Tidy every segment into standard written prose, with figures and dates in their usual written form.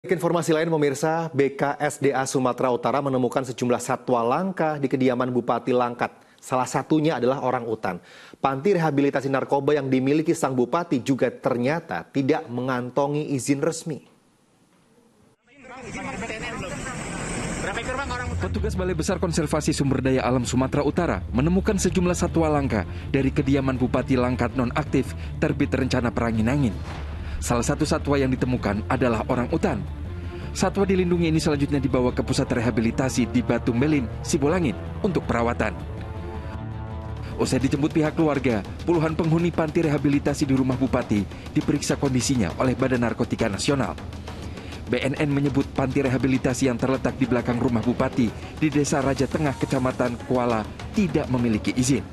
Informasi lain pemirsa, BKSDA Sumatera Utara menemukan sejumlah satwa langka di kediaman Bupati Langkat. Salah satunya adalah orang utan. Panti rehabilitasi narkoba yang dimiliki sang bupati juga ternyata tidak mengantongi izin resmi. Petugas Balai Besar Konservasi Sumber Daya Alam Sumatera Utara menemukan sejumlah satwa langka dari kediaman Bupati Langkat nonaktif terbit rencana perangin-angin. Salah satu satwa yang ditemukan adalah orang utan. Satwa dilindungi ini selanjutnya dibawa ke pusat rehabilitasi di Batu Melin, Sibolangit untuk perawatan. Usai dijemput pihak keluarga, puluhan penghuni panti rehabilitasi di rumah Bupati diperiksa kondisinya oleh Badan Narkotika Nasional. BNN menyebut panti rehabilitasi yang terletak di belakang rumah Bupati di Desa Raja Tengah, Kecamatan Kuala tidak memiliki izin.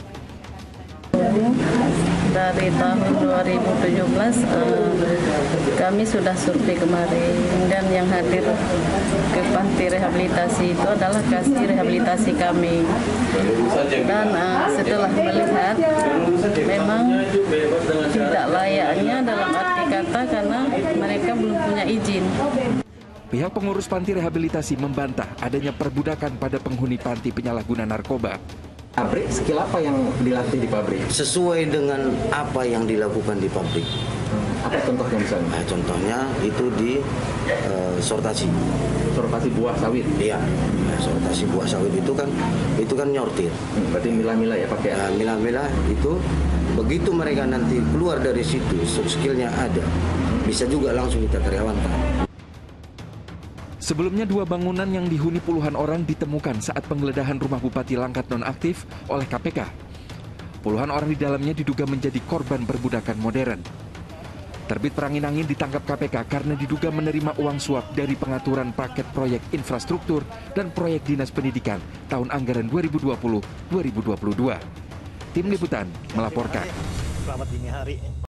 Dari tahun 2017 kami sudah survei kemarin dan yang hadir ke panti rehabilitasi itu adalah kasih rehabilitasi kami. Dan setelah melihat memang tidak layaknya dalam arti kata karena mereka belum punya izin. Pihak pengurus panti rehabilitasi membantah adanya perbudakan pada penghuni panti penyalahguna narkoba. Pabrik, skill apa yang dilatih di pabrik? Sesuai dengan apa yang dilakukan di pabrik. Apa contohnya misalnya? Nah, contohnya itu di sortasi. Sortasi buah sawit? Iya, sortasi buah sawit itu kan nyortir. Berarti milah-milah ya pakai? Milah-milah itu begitu mereka nanti keluar dari situ, skillnya ada. Bisa juga langsung kita karyawankan. Sebelumnya 2 bangunan yang dihuni puluhan orang ditemukan saat penggeledahan rumah Bupati Langkat nonaktif oleh KPK. Puluhan orang di dalamnya diduga menjadi korban perbudakan modern. Terbit perangin-angin ditangkap KPK karena diduga menerima uang suap dari pengaturan paket proyek infrastruktur dan proyek dinas pendidikan tahun anggaran 2020-2022. Tim Liputan melaporkan. Selamat dini hari.